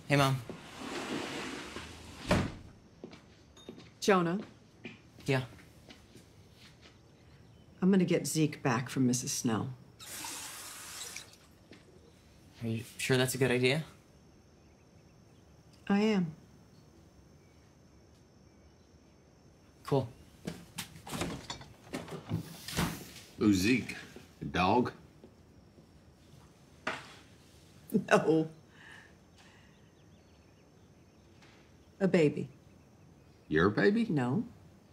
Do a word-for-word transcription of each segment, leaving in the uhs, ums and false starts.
Hey, Mom. Jonah. Yeah? I'm gonna get Zeke back from Missus Snell. Are you sure that's a good idea? I am. Cool. Who's Zeke? A dog? No. A baby. Your baby? No.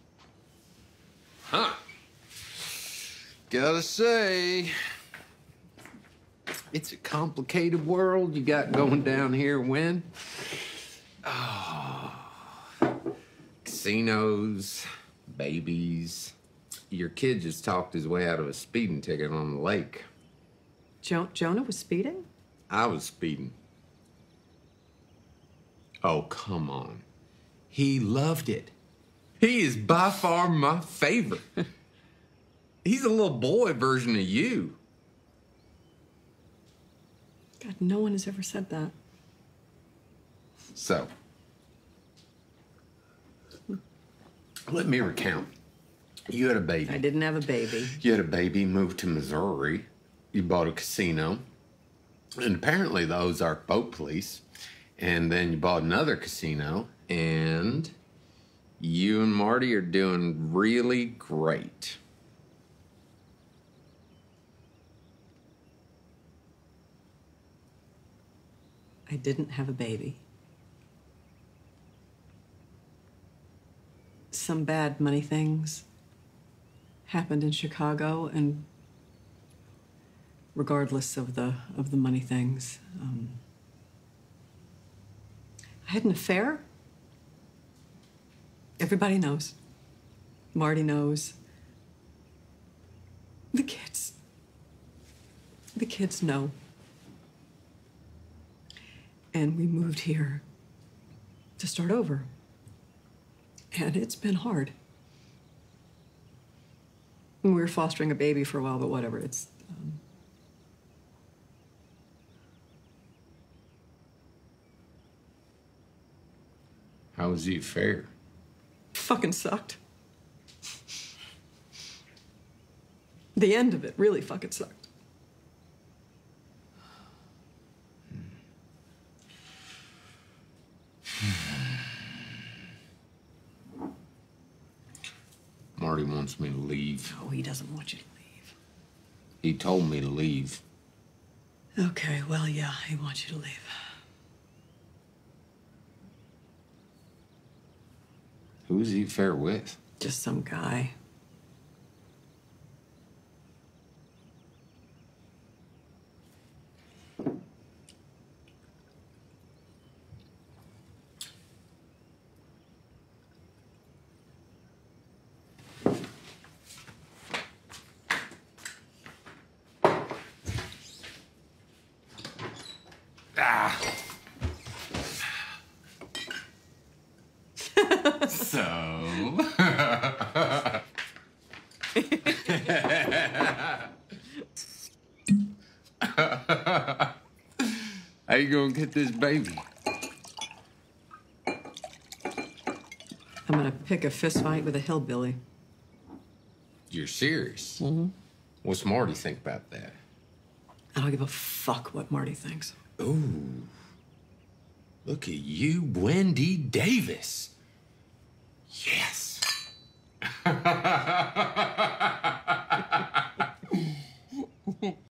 Huh. Gotta say, it's a complicated world you got going down here, Win. Oh, casinos, babies. Your kid just talked his way out of a speeding ticket on the lake. Jo- Jonah was speeding? I was speeding. Oh, come on. He loved it. He is by far my favorite. He's a little boy version of you. God, no one has ever said that. So, let me recount. You had a baby. I didn't have a baby. You had a baby, moved to Missouri. You bought a casino. And apparently the Ozark Boat Police. And then you bought another casino. And you and Marty are doing really great. I didn't have a baby. Some bad money things happened in Chicago, and regardless of the of the money things, um, I had an affair. Everybody knows. Marty knows. The kids. The kids know. And we moved here to start over. And it's been hard. We were fostering a baby for a while, but whatever, it's... Um... How was the affair? Fucking sucked. The end of it really fucking sucked. Marty wants me to leave. Oh, he doesn't want you to leave. He told me to leave. Okay, well, yeah, he wants you to leave. Who's he affair with? Just some guy. Ah. So. How you gonna get this baby? I'm gonna pick a fist fight with a hillbilly. You're serious? Mm-hmm. What's Marty think about that? I don't give a fuck what Marty thinks. Ooh. Look at you, Wendy Davis. Yes.